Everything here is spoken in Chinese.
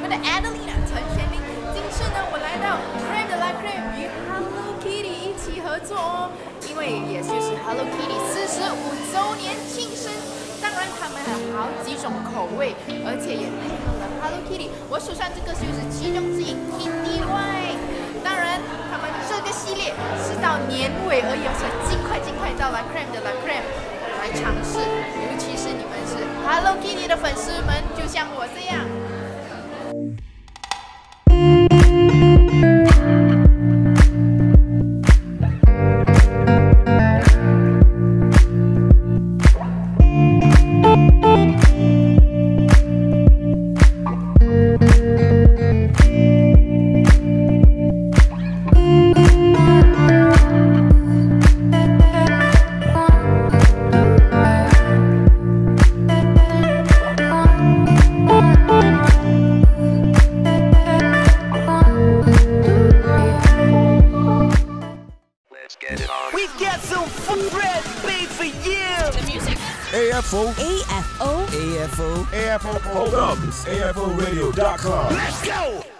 们的 Adelina 陈玄彬。今次呢，我来到 Crème De La Crème 与 Hello Kitty 一起合作哦，因为也就是 Hello Kitty 45周年庆生。当然，他们还有好几种口味，而且也配合了 Hello Kitty。我手上这个就是其中之一 Kitty 当然，他们这个系列是到年尾而已，所以尽快到来 Crème De La Crème 来尝试。尤其是你们是 Hello Kitty 的粉丝们，就像我这样。 We've got some bread made for you. The music. AFO. AFO. AFO. AFO. Hold up. It's AFOradio.com. Let's go.